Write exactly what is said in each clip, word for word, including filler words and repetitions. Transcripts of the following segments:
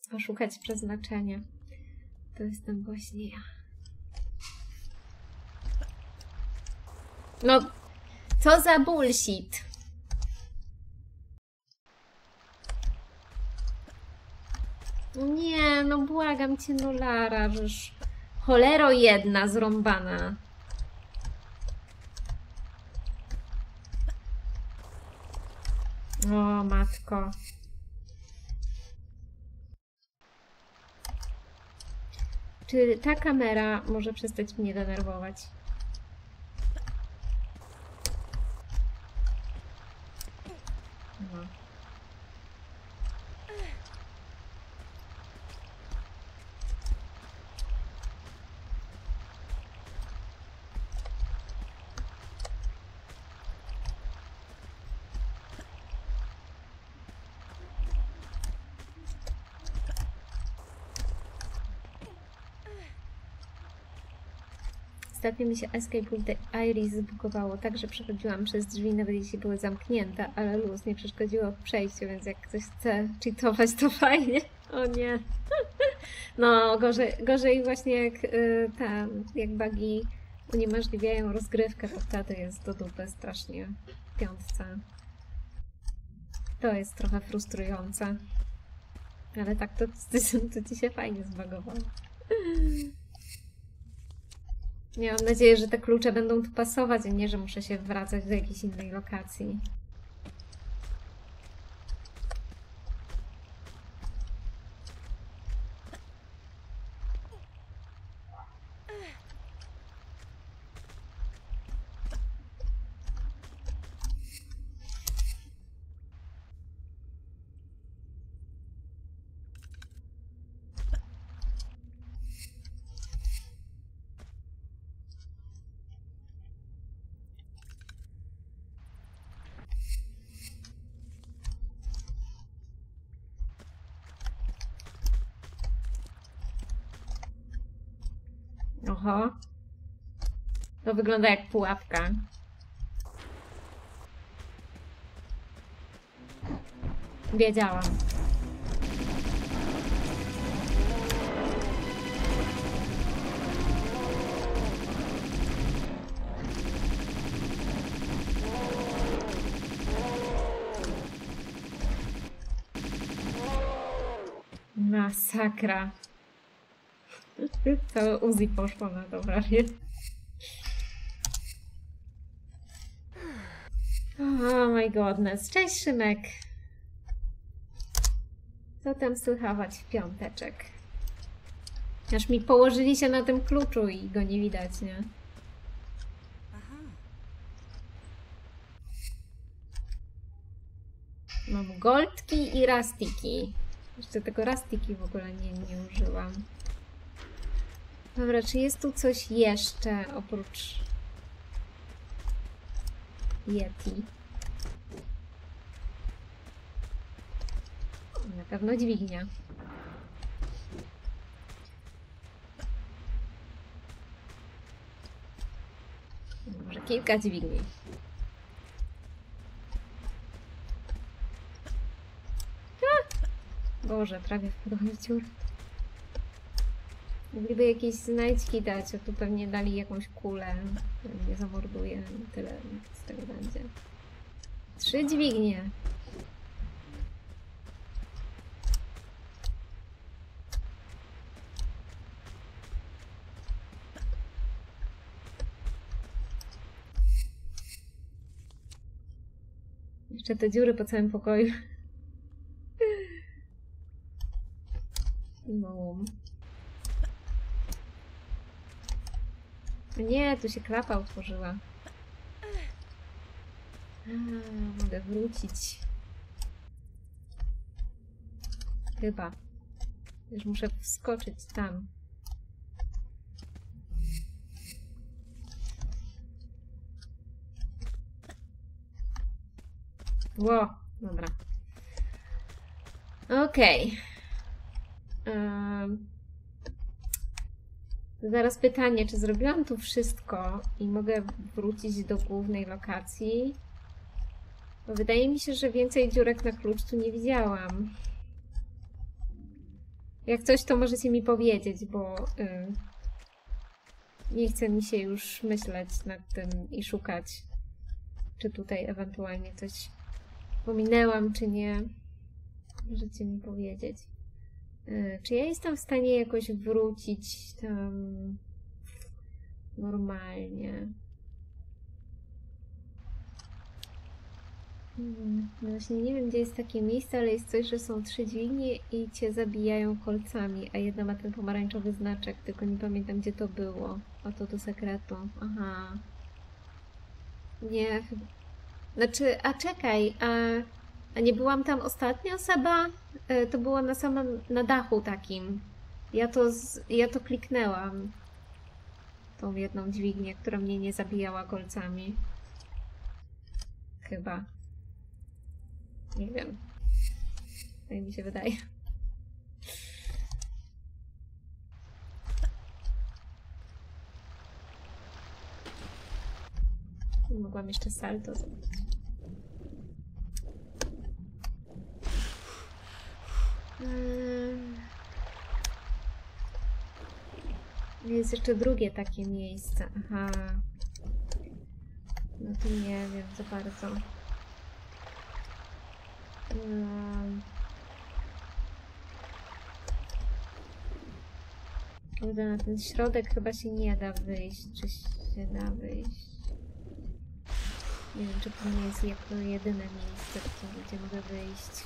poszukać przeznaczenia. To jestem właśnie ja. No, co za bullshit. Nie, no błagam cię, no Lara, żeż cholero jedna zrąbana. O, matko. Czy ta kamera może przestać mnie denerwować? No. Ostatnio mi się Escape with the Iris zbugowało tak, że przechodziłam przez drzwi, nawet jeśli były zamknięte, ale luz nie przeszkodziło w przejściu, więc jak ktoś chce cheatować, to fajnie. O nie. No, gorzej, gorzej właśnie jak y, tam, jak bugi uniemożliwiają rozgrywkę, to wtedy jest do dupy strasznie w piątce. To jest trochę frustrujące. Ale tak to, to, to ci się fajnie zbagowało. Ja mam nadzieję, że te klucze będą tu pasować, a nie, że muszę się wracać do jakiejś innej lokacji. Oho. To wygląda jak pułapka. Wiedziałam. Masakra. Całe Uzi poszło na to prawie. Oh my godness. Cześć Szymek. Co tam słychać w piąteczek? Aż mi położyli się na tym kluczu i go nie widać, nie? Mam goldki i rastiki. Jeszcze tego rastiki w ogóle nie, nie użyłam. Dobra, czy jest tu coś jeszcze oprócz Yeti? Na pewno dźwignia. Może kilka dźwigni. A! Boże, prawie wpadłam w dziurę. Mogliby jakieś znajdźki dać, a tu pewnie dali jakąś kulę, która mnie zamorduje. Tyle z tego będzie. Trzy dźwignie. Jeszcze te dziury po całym pokoju. No. Nie, tu się klapa utworzyła. A, mogę wrócić. Chyba. Już muszę wskoczyć tam. Ło, dobra. Okej. Okay. Um. Zaraz pytanie, czy zrobiłam tu wszystko i mogę wrócić do głównej lokacji? Bo wydaje mi się, że więcej dziurek na klucz tu nie widziałam. Jak coś, to możecie mi powiedzieć, bo yy, nie chce mi się już myśleć nad tym i szukać, czy tutaj ewentualnie coś pominęłam, czy nie. Możecie mi powiedzieć. Yy, czy ja jestem w stanie jakoś wrócić tam normalnie? Hmm, no właśnie nie wiem, gdzie jest takie miejsce, ale jest coś, że są trzy dźwignie i cię zabijają kolcami, a jedna ma ten pomarańczowy znaczek, tylko nie pamiętam, gdzie to było. A to do sekretu. Aha. Nie, chyba... Znaczy, a czekaj, a, a nie byłam tam ostatnia osoba? E, to było na samym, na dachu takim. Ja to, z, ja to kliknęłam. Tą jedną dźwignię, która mnie nie zabijała kolcami. Chyba. Nie wiem. Tak mi się wydaje. Mogłam jeszcze salto zrobić. Jest jeszcze drugie takie miejsce. Aha. No to nie wiem za bardzo. Um. Na ten środek chyba się nie da wyjść. Czy się da wyjść? Nie wiem, czy to nie jest jako jedyne miejsce, gdzie mogę wyjść.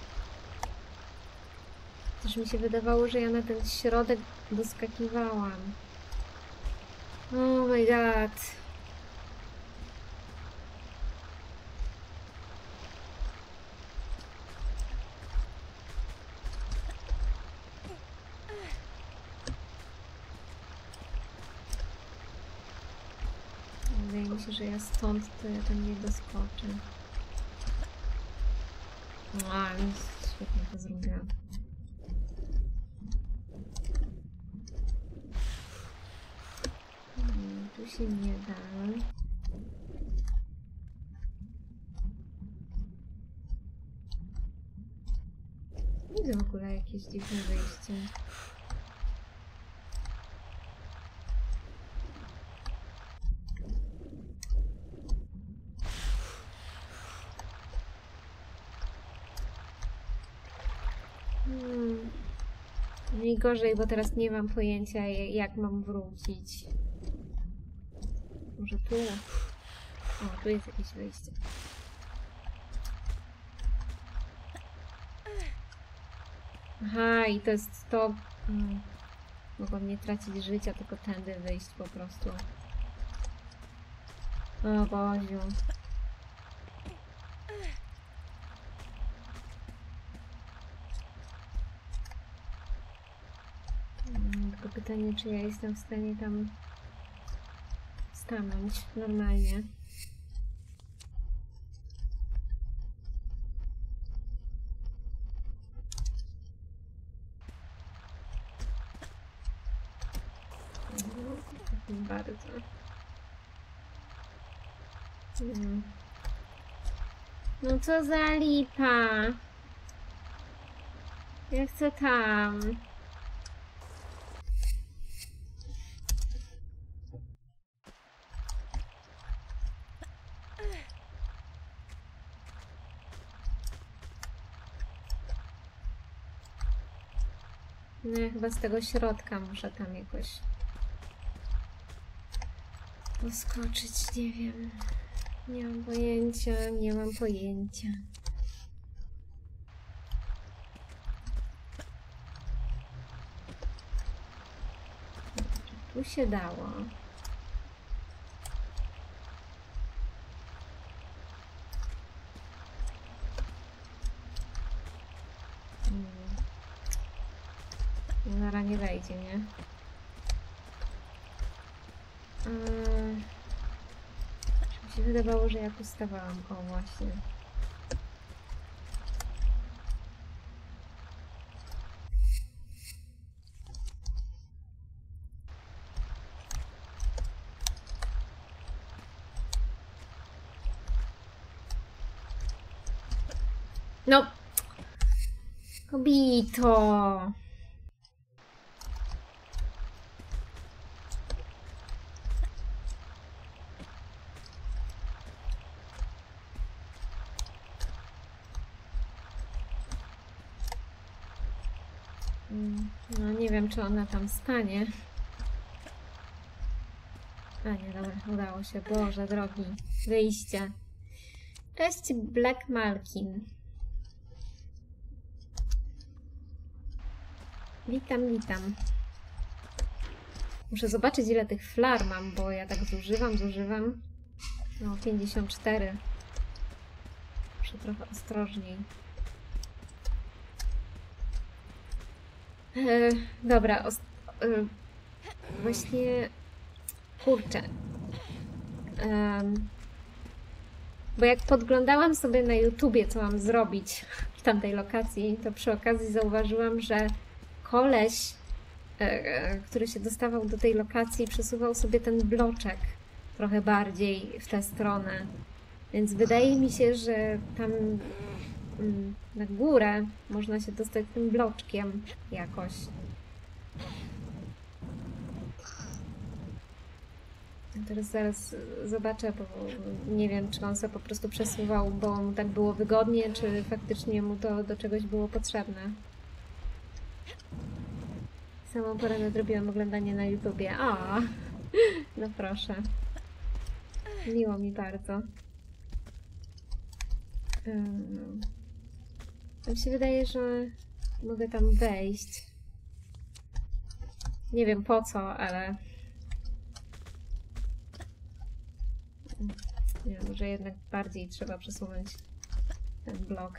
Też mi się wydawało, że ja na ten środek doskakiwałam. Oh my god. Wydaje mi się, że ja stąd to ja tam nie doskoczę. A, świetnie to zrobiłam. Hmm, tu się nie da. Widzę w ogóle jakieś dziwne wyjście. Hmm. I gorzej, bo teraz nie mam pojęcia, jak mam wrócić. Może tu? O, tu jest jakieś wyjście. Aha, i to jest to... Hmm. Mogłam nie tracić życia, tylko tędy wyjść po prostu. O Boziu. Hmm, tylko pytanie, czy ja jestem w stanie tam stanąć normalnie. Bardzo. Hmm. No co za lipa. Ja chcę tam. No ja chyba z tego środka muszę tam jakoś poskoczyć, nie wiem. Nie mam pojęcia, nie mam pojęcia. Tu się dało. Nara nie wejdzie, nie? Yy, mi się wydawało, że ja tu stawałam. O, właśnie. No! Kobito! No nie wiem, czy ona tam stanie. A nie, dobra, udało się. Boże drogi. Wyjście. Cześć, Black Malkin. Witam, witam. Muszę zobaczyć, ile tych flar mam, bo ja tak zużywam, zużywam. No, pięćdziesiąt cztery. Muszę trochę ostrożniej. E, dobra, os e, właśnie kurczę. Um, bo jak podglądałam sobie na YouTubie, co mam zrobić w tamtej lokacji, to przy okazji zauważyłam, że koleś, e, który się dostawał do tej lokacji, przesuwał sobie ten bloczek trochę bardziej w tę stronę. Więc wydaje mi się, że tam mm, na górę można się dostać tym bloczkiem jakoś. Teraz zaraz zobaczę, bo nie wiem, czy on sobie po prostu przesuwał, bo mu tak było wygodnie, czy faktycznie mu to do czegoś było potrzebne. Samą porę nadrobiłam oglądanie na YouTubie. A, no proszę. Miło mi bardzo. Um, mi się wydaje, że mogę tam wejść. Nie wiem po co, ale... Nie wiem, może jednak bardziej trzeba przesunąć ten blok.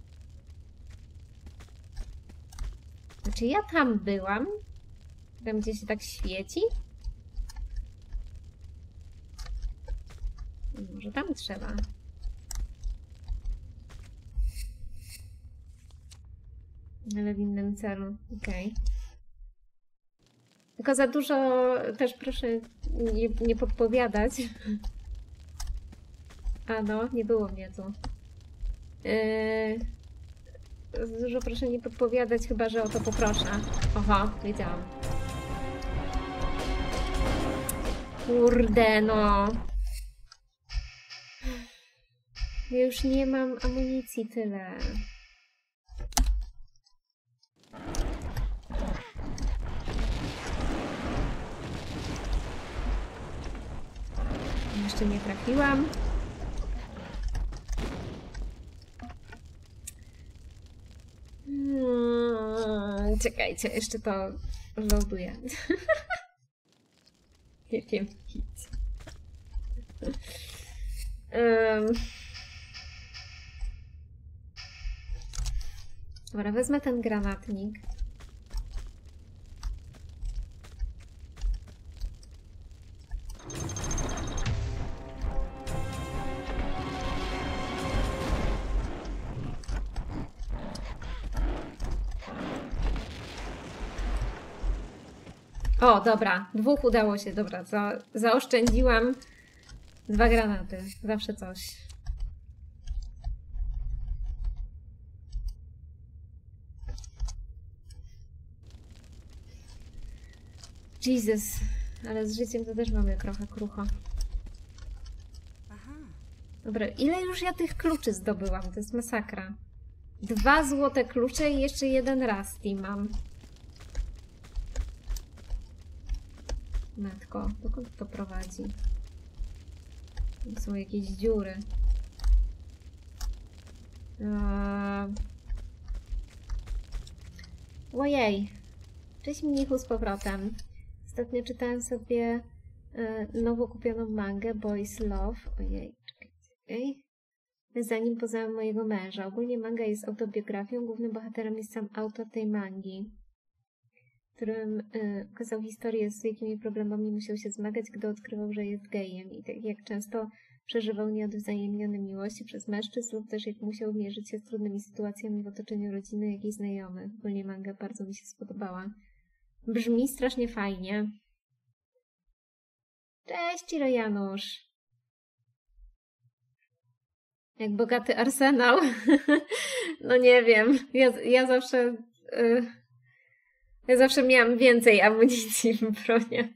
Znaczy ja tam byłam? Tam gdzie się tak świeci? Może tam trzeba. Ale w innym celu. Okej. Okay. Tylko za dużo też proszę nie, nie podpowiadać. A no, nie było mnie tu. Yy, za dużo proszę nie podpowiadać, chyba że o to poproszę. Oho, wiedziałam. Kurde no. Ja już nie mam amunicji tyle. Jeszcze nie trafiłam. Hmm, czekajcie, jeszcze to loaduję. Nie wiem, nic. Um. Dobra, wezmę ten granatnik. O, dobra, dwóch udało się, dobra, za, zaoszczędziłam dwa granaty, zawsze coś. Jesus, ale z życiem to też mamy trochę krucho. Dobra, ile już ja tych kluczy zdobyłam? To jest masakra. Dwa złote klucze i jeszcze jeden Rusty mam. Matko, dokąd to prowadzi? To są jakieś dziury. Eee... Ojej. Cześć mnichu z powrotem. Ostatnio czytałem sobie e, nowo kupioną mangę Boys Love. Ojej, czekajcie. Ej. Zanim poznałam mojego męża. Ogólnie manga jest autobiografią. Głównym bohaterem jest sam autor tej mangi, w którym y, okazał historię, z jakimi problemami musiał się zmagać, gdy odkrywał, że jest gejem i tak jak często przeżywał nieodwzajemnione miłości przez mężczyzn lub też jak musiał mierzyć się z trudnymi sytuacjami w otoczeniu rodziny, jak i znajomych. Ogólnie manga bardzo mi się spodobała. Brzmi strasznie fajnie. Cześć, Ciro Janusz. Jak bogaty arsenał. No nie wiem. Ja, ja zawsze... Y Ja zawsze miałam więcej amunicji w bronie.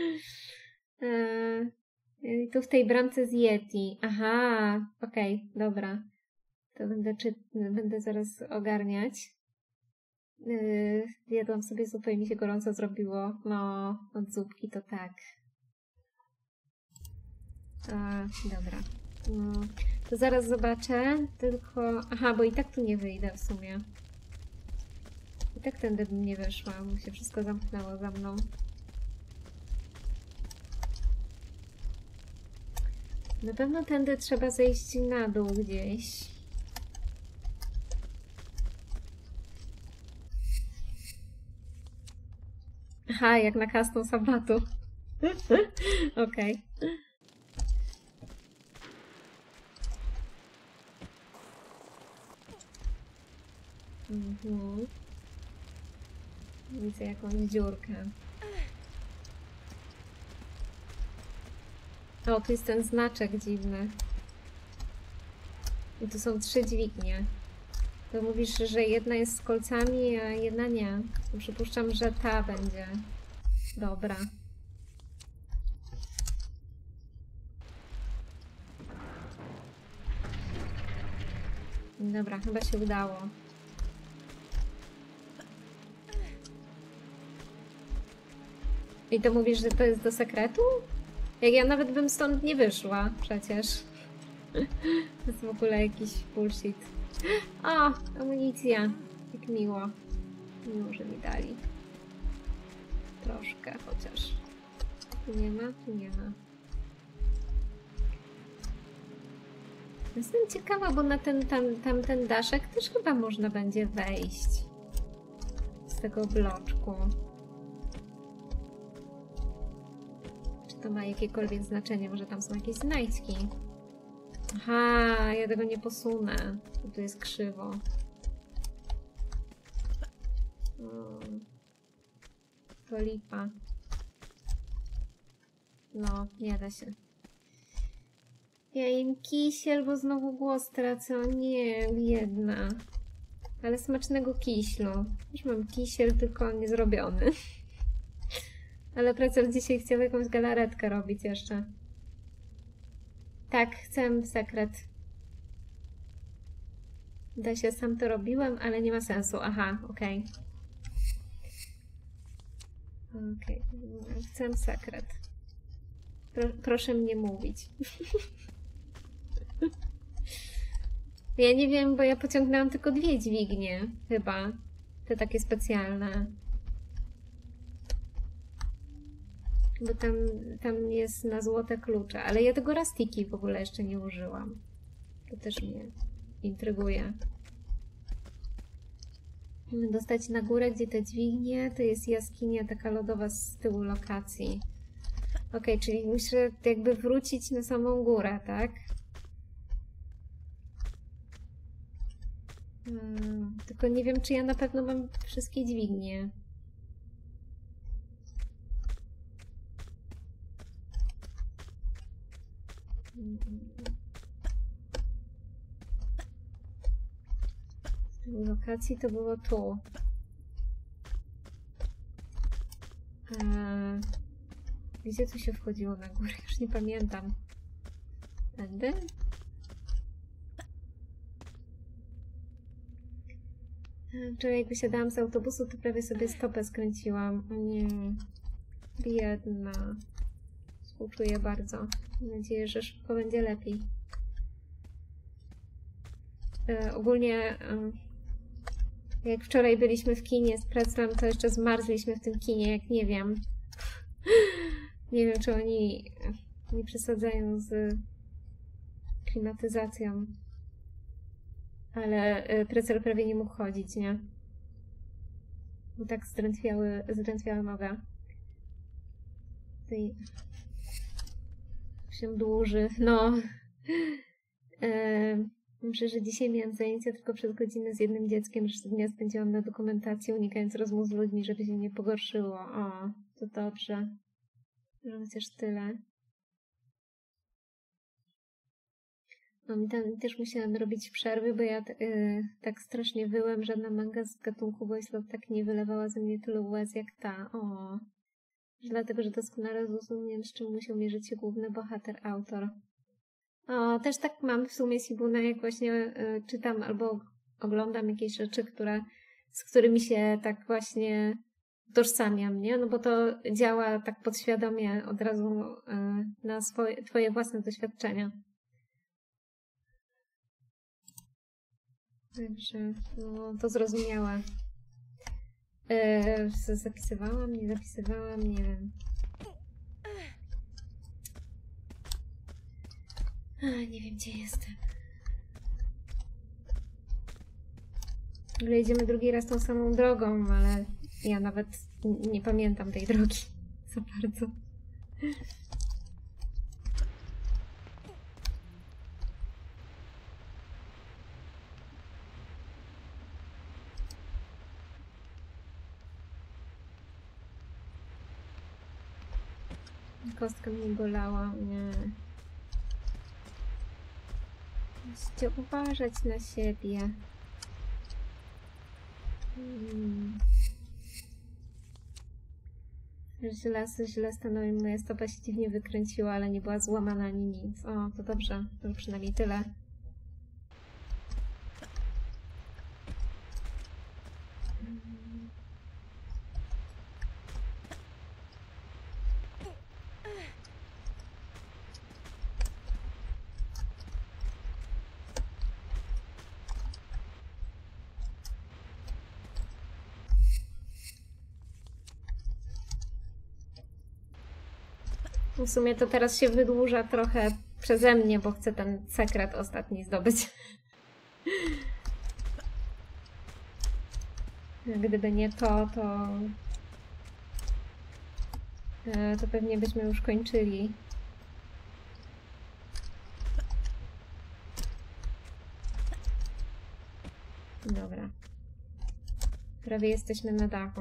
Eee, tu w tej bramce z Yeti. Aha, okej, okay, dobra. To będę, czy, będę zaraz ogarniać. Yy, jadłam sobie zupę i mi się gorąco zrobiło. No, od zupki to tak. A, dobra. No, to zaraz zobaczę, tylko... Aha, bo i tak tu nie wyjdę w sumie. I tak tędy bym nie weszła, bo się wszystko zamknęło za mną. Na pewno tędy trzeba zejść na dół gdzieś. Aha, jak na kasną sabatu. Okej. Okay. Mhm. Widzę jakąś dziurkę. O, tu jest ten znaczek dziwny. I tu są trzy dźwignie. To mówisz, że jedna jest z kolcami, a jedna nie. To przypuszczam, że ta będzie dobra. Dobra, chyba się udało. I to mówisz, że to jest do sekretu? Jak ja nawet bym stąd nie wyszła przecież. To jest w ogóle jakiś bullshit. O, amunicja. Jak miło. Miło, że mi dali. Troszkę chociaż. Tu nie ma, tu nie ma. Jestem ciekawa, bo na ten tam, tamten daszek też chyba można będzie wejść. Z tego bloczku. Czy to ma jakiekolwiek znaczenie? Może tam są jakieś znajdźki? Aha, ja tego nie posunę. Bo tu jest krzywo. O, to lipa. No, nie da się. Ja im kisiel, bo znowu głos tracę. O nie, biedna. Ale smacznego kiślu. Już mam kisiel, tylko niezrobiony. Ale Precel dzisiaj chciał jakąś galaretkę robić jeszcze. Tak, chcę sekret. Da się, sam to robiłem, ale nie ma sensu. Aha, okej. Okay. Okej, okay. Chcę sekret. Pro, proszę mnie mówić. Ja nie wiem, bo ja pociągnęłam tylko dwie dźwignie, chyba. Te takie specjalne. Bo tam, tam jest na złote klucze. Ale ja tego rastiki w ogóle jeszcze nie użyłam. To też mnie intryguje. Dostać na górę, gdzie te dźwignie, to jest jaskinia taka lodowa z tyłu lokacji. Ok, czyli muszę jakby wrócić na samą górę, tak? Hmm, tylko nie wiem, czy ja na pewno mam wszystkie dźwignie. Z lokacji to było tu. Eee, gdzie tu się wchodziło na górę? Już nie pamiętam. Tędy? Wczoraj jak wysiadałam z autobusu, to prawie sobie stopę skręciłam. O nie. Biedna. Współczuję bardzo. Mam nadzieję, że szybko będzie lepiej. E, ogólnie e, jak wczoraj byliśmy w kinie z Preclem, to jeszcze zmarzliśmy w tym kinie, jak nie wiem. Nie wiem, czy oni nie przesadzają z klimatyzacją. Ale Precel prawie nie mógł chodzić, nie? Bo tak zdrętwiały, zdrętwiała noga. Tutaj się dłuży. No. E, myślę, że dzisiaj miałam zajęcia tylko przez godzinę z jednym dzieckiem. Resztę dnia spędziłam na dokumentacji, unikając rozmów z ludźmi, żeby się nie pogorszyło. O, to dobrze. Że chociaż tyle. No i tam też musiałam robić przerwy, bo ja yy, tak strasznie wyłem, żadna manga z gatunku voice love tak nie wylewała ze mnie tylu łez jak ta. O, dlatego, że doskonale rozumiem, z czym musiał mierzyć się główny bohater, autor. O, też tak mam w sumie Sibuna, jak właśnie yy, czytam albo oglądam jakieś rzeczy, które z którymi się tak właśnie tożsamiam, nie? No bo to działa tak podświadomie od razu na swoje, twoje własne doświadczenia. Także, no, to zrozumiałe. Eee, zapisywałam, nie zapisywałam, nie wiem. A, nie wiem, gdzie jestem. W ogóle jedziemy drugi raz tą samą drogą, ale ja nawet nie pamiętam tej drogi za bardzo. Kostka mnie bolała, nie. Musicie uważać na siebie. Hmm. Źle, źle stanowi, moja stopa się dziwnie wykręciła, ale nie była złamana ani nic. O, to dobrze, to przynajmniej tyle. W sumie to teraz się wydłuża trochę przeze mnie, bo chcę ten sekret ostatni zdobyć. Gdyby nie to, to... to pewnie byśmy już kończyli. Dobra. Prawie jesteśmy na dachu.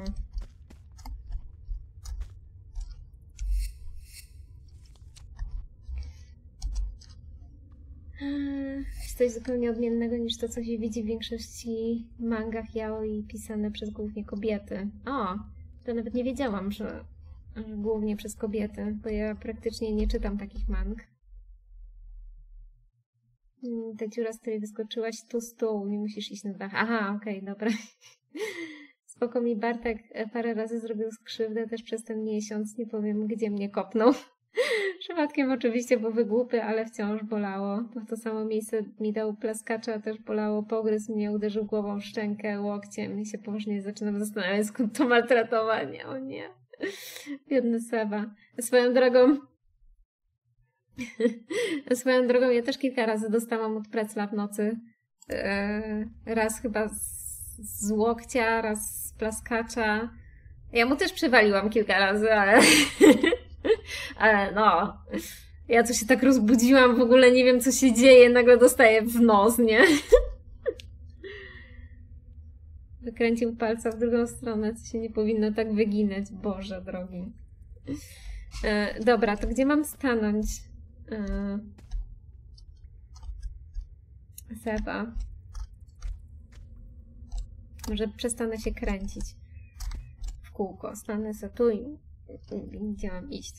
Coś zupełnie odmiennego niż to, co się widzi w większości mangach yaoi pisane przez głównie kobiety. O, to nawet nie wiedziałam, że, że głównie przez kobiety, bo ja praktycznie nie czytam takich mang. Ta dziura, z której wyskoczyłaś, tu stół, nie musisz iść na dach. Aha, okej, okay, dobra. Spoko mi Bartek parę razy zrobił skrzywdę też przez ten miesiąc, nie powiem, gdzie mnie kopnął. Przypadkiem oczywiście był wygłupy, ale wciąż bolało. W to samo miejsce mi dał plaskacza, też bolało. Pogryzł mnie, uderzył głową w szczękę, łokciem i się poważnie zaczynam zastanawiać, skąd to maltretowanie. O nie. Biedny Seba. Swoją drogą... Swoją drogą ja też kilka razy dostałam od precla w nocy. Raz chyba z, z łokcia, raz z plaskacza. Ja mu też przywaliłam kilka razy, ale... Ale no, ja tu się tak rozbudziłam, w ogóle nie wiem, co się dzieje, nagle dostaję w nos, nie? Wykręcił palca w drugą stronę, co się nie powinno tak wyginać. Boże drogi. E, dobra, to gdzie mam stanąć? E, Seba. Może przestanę się kręcić w kółko. Stanę sobie tu i gdzie mam iść?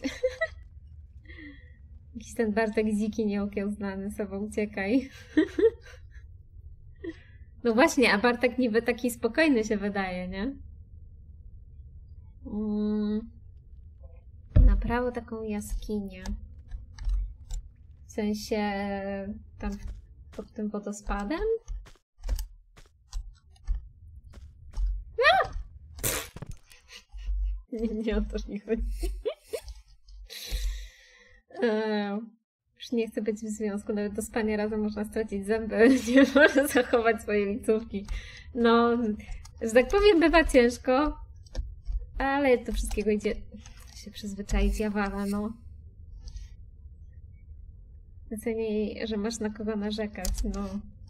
Jakiś ten Bartek dziki nieokiełznany, Seba, uciekaj. No właśnie, a Bartek niby taki spokojny się wydaje, nie? Mm. Na prawo taką jaskinię. W sensie tam pod tym wodospadem? A! Nie, nie o to nie chodzi. Eee, już nie chcę być w związku, nawet do spania razem można stracić zęby, nie można zachować swojej licówki. No, że tak powiem, bywa ciężko, ale do wszystkiego idzie się przyzwyczaić, jawala, no. Najcenniej, że masz na kogo narzekać, no.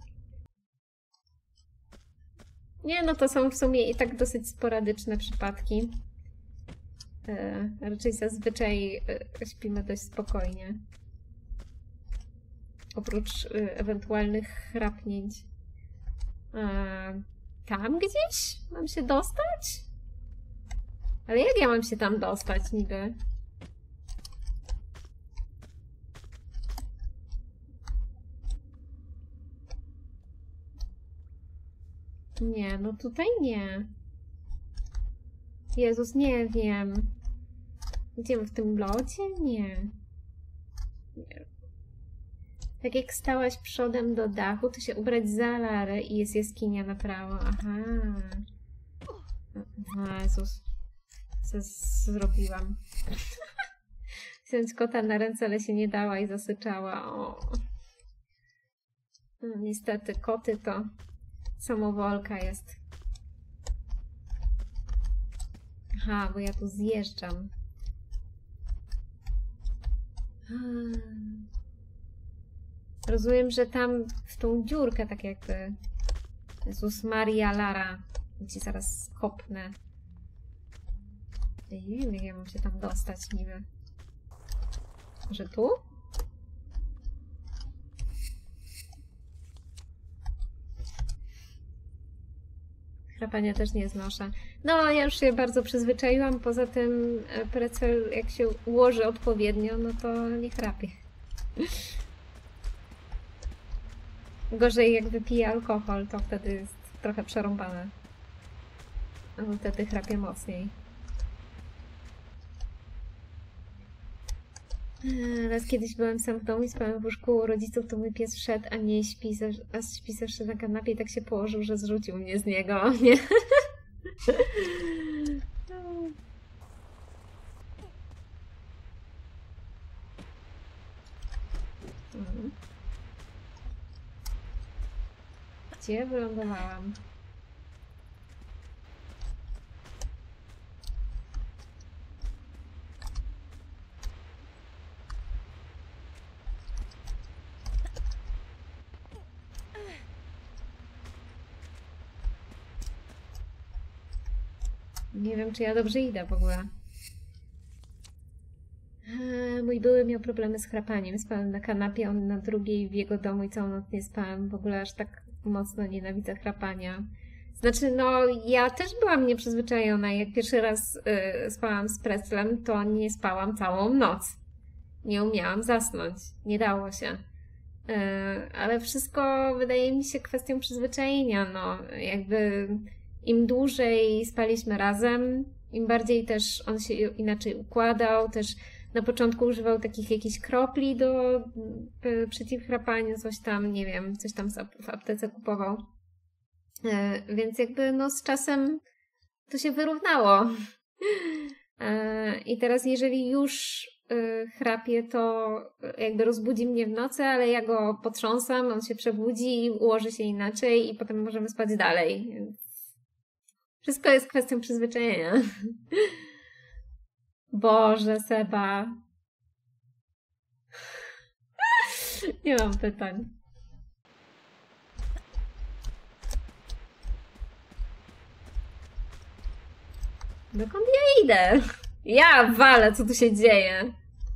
Nie, no to są w sumie i tak dosyć sporadyczne przypadki. E, raczej zazwyczaj e, śpimy dość spokojnie. Oprócz e, ewentualnych chrapnięć. E, tam gdzieś? Mam się dostać? Ale jak ja mam się tam dostać niby? Nie, no tutaj nie. Jezus, nie wiem. Idziemy w tym locie? Nie. Nie. Tak jak stałaś przodem do dachu, to się ubrać za Larę i jest jaskinia na prawo. Aha. Aha, Jezus. Co zrobiłam? Wziąć kota na ręce, ale się nie dała i zasyczała. O. No, niestety, koty to samowolka jest. Aha, bo ja tu zjeżdżam. Rozumiem, że tam w tą dziurkę tak jakby... Jezus Maria, Lara. Ci zaraz kopnę. Nie wiem, jak ja mam się tam dostać niby. Może tu? Chrapania też nie znoszę. No, ja już się bardzo przyzwyczaiłam. Poza tym Precel, jak się ułoży odpowiednio, no to nie chrapie. Gorzej jak wypije alkohol, to wtedy jest trochę przerąbane. No wtedy chrapie mocniej. Raz kiedyś byłam sam w domu i spałam w łóżku u rodziców, to mój pies wszedł, a nie śpi, a śpi zawsze na kanapie i tak się położył, że zrzucił mnie z niego. Nie? Gdzie wylądowałam? Nie wiem, czy ja dobrze idę w ogóle. Eee, mój były miał problemy z chrapaniem. Spałem na kanapie, on na drugiej w jego domu i całą noc nie spałem. W ogóle aż tak mocno nienawidzę chrapania. Znaczy, no, ja też byłam nieprzyzwyczajona. Jak pierwszy raz y, spałam z Preslem, to nie spałam całą noc. Nie umiałam zasnąć. Nie dało się. Y, ale wszystko wydaje mi się kwestią przyzwyczajenia. No, jakby im dłużej spaliśmy razem, im bardziej też on się inaczej układał, też na początku używał takich jakichś kropli do y, przeciwchrapania, coś tam, nie wiem, coś tam w aptece kupował. Y, więc jakby no z czasem to się wyrównało. Y, I teraz jeżeli już y, chrapie, to jakby rozbudzi mnie w nocy, ale ja go potrząsam, on się przebudzi, ułoży się inaczej i potem możemy spać dalej. Więc wszystko jest kwestią przyzwyczajenia. Boże, Seba. Nie mam pytań. Dokąd ja idę? Ja walę, co tu się dzieje?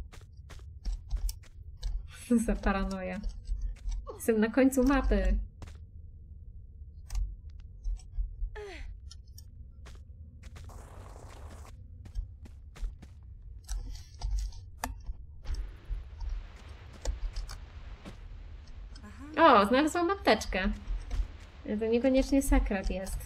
Co za paranoja. Jestem na końcu mapy. O, znalazłam apteczkę. To niekoniecznie sakrat jest.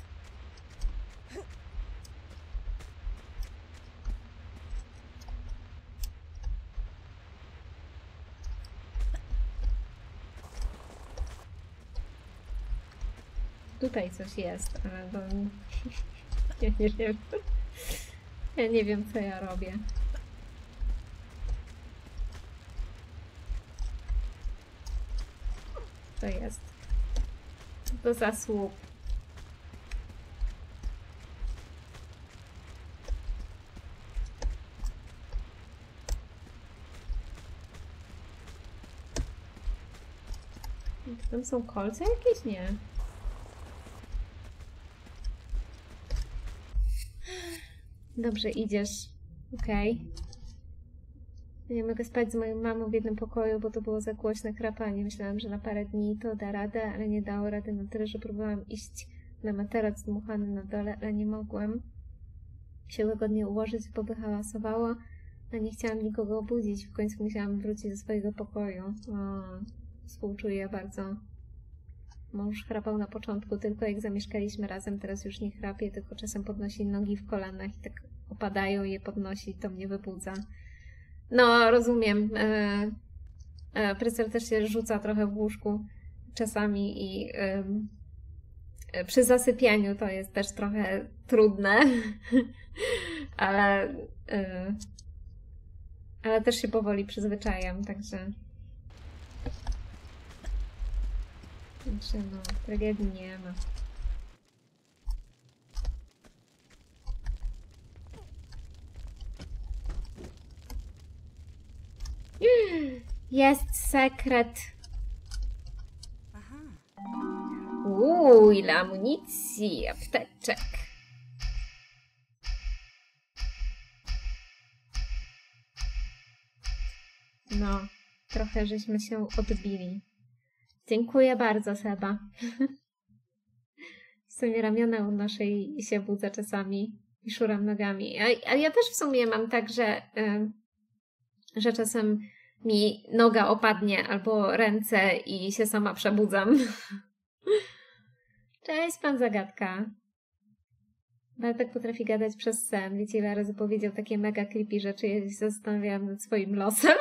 Tutaj coś jest, ale to... Ja nie wiem. Ja nie wiem, co ja robię. To jest. To za słup. Czy tam są kolce jakieś? Nie. Dobrze, idziesz. Okej. Okay. Nie mogę spać z moją mamą w jednym pokoju, bo to było za głośne chrapanie. Myślałam, że na parę dni to da radę, ale nie dało rady na tyle, że próbowałam iść na materac dmuchany na dole, ale nie mogłam się łagodnie ułożyć, bo by hałasowało, a nie chciałam nikogo obudzić. W końcu musiałam wrócić do swojego pokoju. O, współczuję bardzo. Mąż chrapał na początku tylko jak zamieszkaliśmy razem, teraz już nie chrapie, tylko czasem podnosi nogi w kolanach i tak opadają je podnosi, to mnie wybudza. No, rozumiem. E, e, Prycel też się rzuca trochę w łóżku czasami i e, e, przy zasypianiu to jest też trochę trudne, ale, e, ale też się powoli przyzwyczajam, także... Także no, tragedii nie ma. Jest sekret. Uuu, ile amunicji, apteczek. No, trochę żeśmy się odbili. Dziękuję bardzo, Seba. Sobie ramiona unoszę i się budzę czasami i szuram nogami. A, a ja też w sumie mam tak, że, y, że czasem mi noga opadnie albo ręce i się sama przebudzam. Cześć, pan Zagadka. Bartek potrafi gadać przez sen. Wiecie, ile razy powiedział takie mega creepy rzeczy, ja się zastanawiałam nad swoim losem.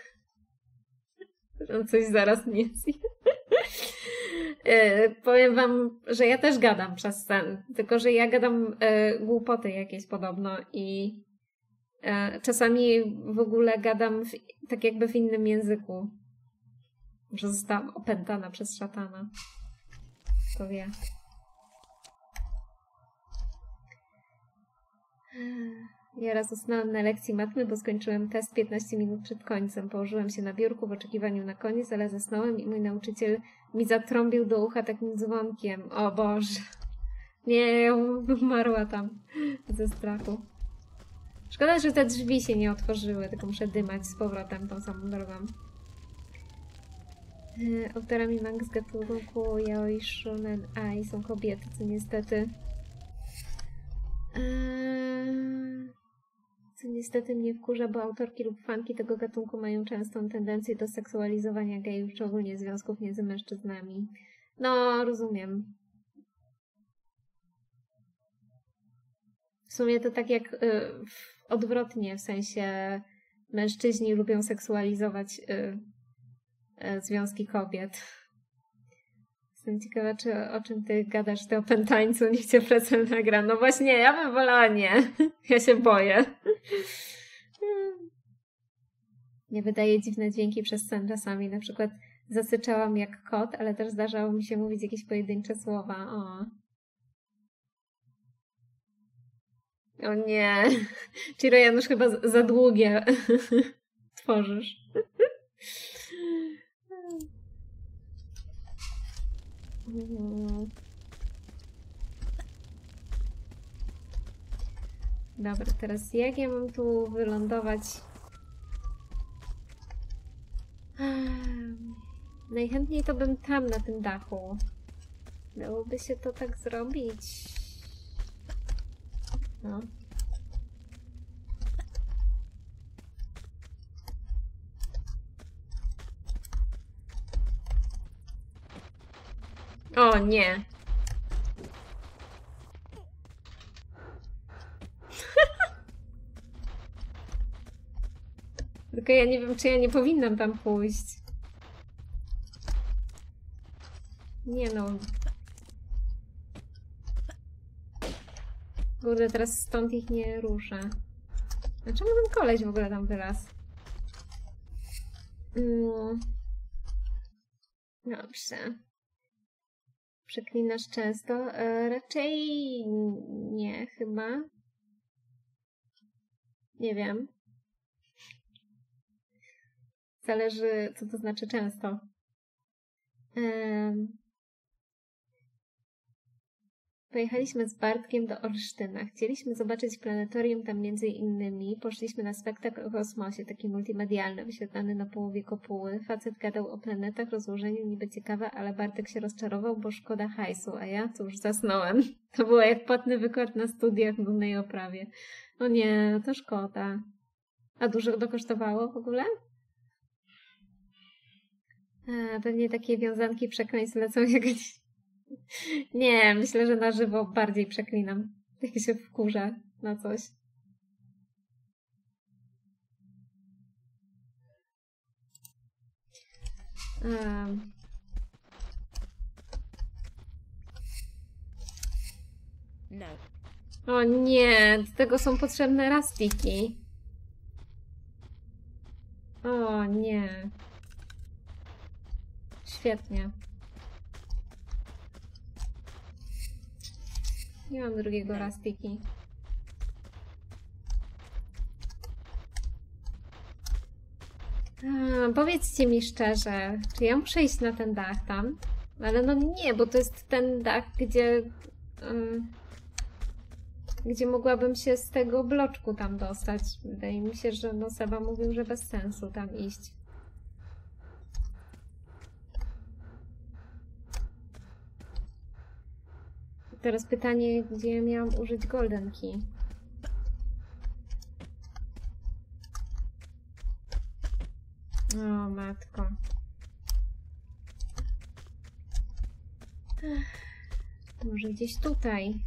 On coś zaraz nie zje. Yy, powiem wam, że ja też gadam przez sen, tylko że ja gadam yy, głupoty jakieś podobno i yy, czasami w ogóle gadam w, tak jakby w innym języku. Że zostałam opętana przez szatana. Kto wie. Ja raz usnęłam na lekcji matmy, bo skończyłem test piętnaście minut przed końcem. Położyłem się na biurku w oczekiwaniu na koniec, ale zasnąłem i mój nauczyciel mi zatrąbił do ucha takim dzwonkiem. O Boże. Nie, ja umarła tam ze strachu. Szkoda, że te drzwi się nie otworzyły, tylko muszę dymać z powrotem tą samą drogą. Autorami mang z gatunku yaoi, shonen ai są kobiety, co niestety... Eee... Co niestety mnie wkurza, bo autorki lub fanki tego gatunku mają częstą tendencję do seksualizowania gejów, czy ogólnie związków między mężczyznami. No, rozumiem. W sumie to tak jak y, odwrotnie, w sensie mężczyźni lubią seksualizować y, y, związki kobiet. Jestem ciekawa, czy o czym ty gadasz, ty o pętańcu, niech cię Precel nagra. No właśnie, ja bym wolała nie. Ja się boję. Nie wydaje dziwne dźwięki przez sen czasami. Na przykład zasyczałam jak kot, ale też zdarzało mi się mówić jakieś pojedyncze słowa. O, o nie. Ciro Janusz chyba za długie tworzysz. Dobra, teraz jak ja mam tu wylądować? Najchętniej to bym tam na tym dachu. Dałoby się to tak zrobić. No. O nie. Tylko ja nie wiem, czy ja nie powinnam tam pójść. Nie no. Kurde, teraz stąd ich nie ruszę. A czemu ten koleś w ogóle tam wylazł? Mm. Dobrze. Przeklinasz często? E, raczej nie, chyba. Nie wiem. Zależy, co to znaczy często. Um, pojechaliśmy z Bartkiem do Olsztyna. Chcieliśmy zobaczyć planetarium tam między innymi. Poszliśmy na spektakl o kosmosie, taki multimedialny, wyświetlany na połowie kopuły. Facet gadał o planetach, rozłożeniu niby ciekawe, ale Bartek się rozczarował, bo szkoda hajsu, a ja cóż, zasnąłem. To było jak płatny wykład na studiach w nudnej oprawie. O nie, to szkoda. A dużo to kosztowało w ogóle? A, pewnie takie wiązanki przekleństw lecą jak Nie, myślę, że na żywo bardziej przeklinam, jak się wkurzę na coś. Um. No. O nie, do tego są potrzebne rastiki. O nie. Świetnie. Nie mam drugiego rastiki. A, powiedzcie mi szczerze, czy ja muszę iść na ten dach tam? Ale no nie, bo to jest ten dach, gdzie... Um, gdzie mogłabym się z tego bloczku tam dostać. Wydaje mi się, że no Seba mówił, że bez sensu tam iść. Teraz pytanie, gdzie miałam użyć golden key? O matko. Ech, może gdzieś tutaj.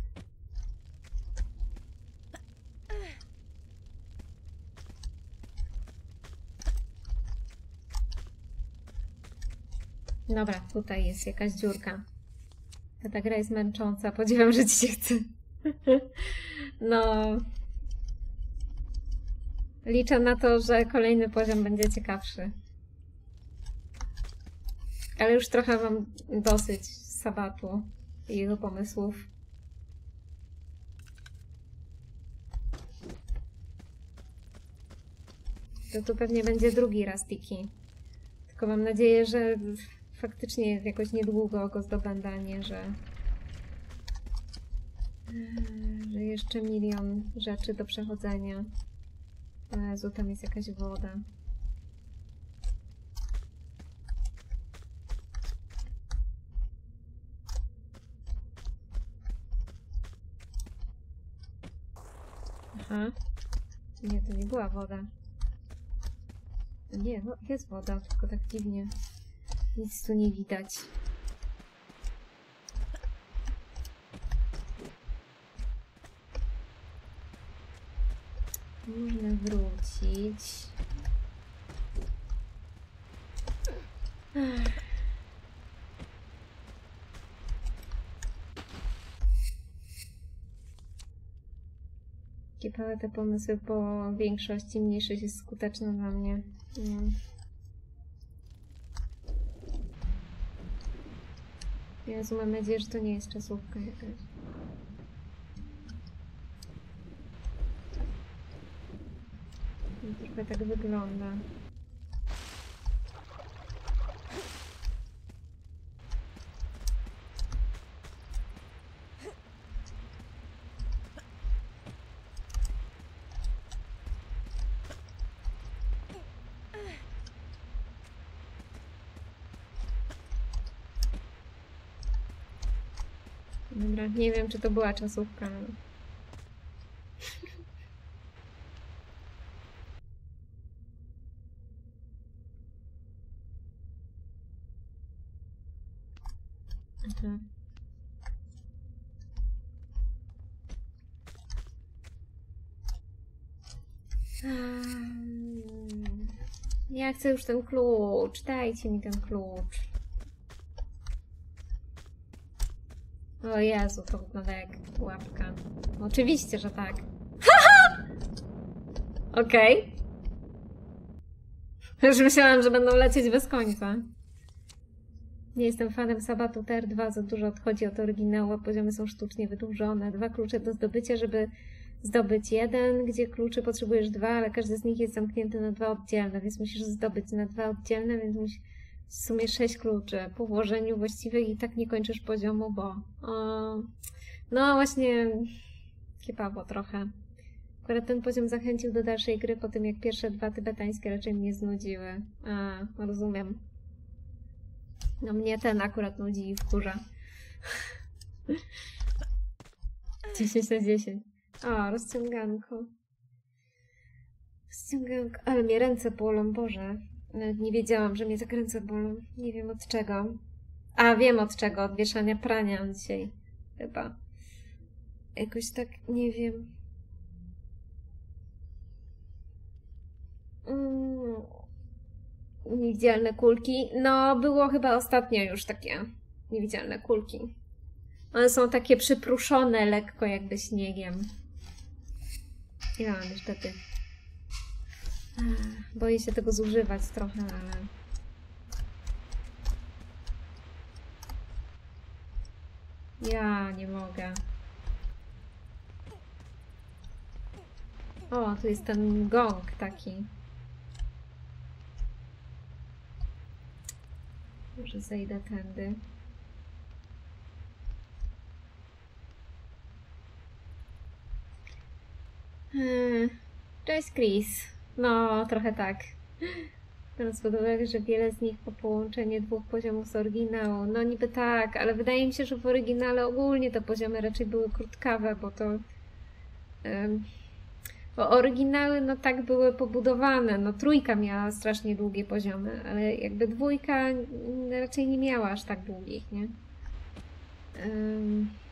Dobra, tutaj jest jakaś dziurka. Ta, ta gra jest męcząca, podziwiam, że ci się chce. No... Liczę na to, że kolejny poziom będzie ciekawszy. Ale już trochę mam dosyć Sabatu i jego pomysłów. To tu pewnie będzie drugi Rastiki. Tylko mam nadzieję, że faktycznie jakoś niedługo go zdobędę, a nie, że... że jeszcze milion rzeczy do przechodzenia. O Jezu, tam jest jakaś woda. Aha. Nie, to nie była woda. Nie, jest woda, tylko tak dziwnie. Nic tu nie widać. Można wrócić. Kiepałe te pomysły, po większości mniejszość jest skuteczna dla mnie. Mm. Jezu, mam nadzieję, że to nie jest czasówka jakaś. Trochę tak wygląda. Dobra, nie wiem, czy to była czasówka. Ale... Aha. Ja chcę już ten klucz. Dajcie mi ten klucz. O Jezu, to wygląda jak łapka. Oczywiście, że tak. Okej. Okay. Już myślałam, że będą lecieć bez końca. Nie jestem fanem Sabatu T R dwa, za dużo odchodzi od oryginału, a poziomy są sztucznie wydłużone. Dwa klucze do zdobycia, żeby zdobyć jeden, gdzie kluczy potrzebujesz dwa, ale każdy z nich jest zamknięty na dwa oddzielne, więc musisz zdobyć na dwa oddzielne, więc musisz w sumie sześć kluczy. Po włożeniu właściwych i tak nie kończysz poziomu, bo... O, no właśnie... Kiepawo trochę. Akurat ten poziom zachęcił do dalszej gry po tym, jak pierwsze dwa tybetańskie raczej mnie znudziły. A, rozumiem. No mnie ten akurat nudzi i wkurza. dziesięć na dziesięć. O, rozciąganko. Rozciąganko. Ale mnie ręce bolą, Boże. Nawet nie wiedziałam, że mnie tak ręce bolą. Nie wiem od czego. A, wiem od czego, od wieszania prania dzisiaj. Chyba. Jakoś tak, nie wiem. Mm. Niewidzialne kulki. No, było chyba ostatnio już takie niewidzialne kulki. One są takie przypruszone lekko jakby śniegiem. Ja mam niestety. Boję się tego zużywać trochę, ale... Ja nie mogę. O, tu jest ten gong taki. Może zejdę tędy. Hmm. Cześć Chris. No, trochę tak. Biorąc pod uwagę, że wiele z nich po połączenie dwóch poziomów z oryginału. No niby tak, ale wydaje mi się, że w oryginale ogólnie te poziomy raczej były krótkawe, bo to... Um, bo oryginały no tak były pobudowane. No trójka miała strasznie długie poziomy, ale jakby dwójka raczej nie miała aż tak długich, nie? Um,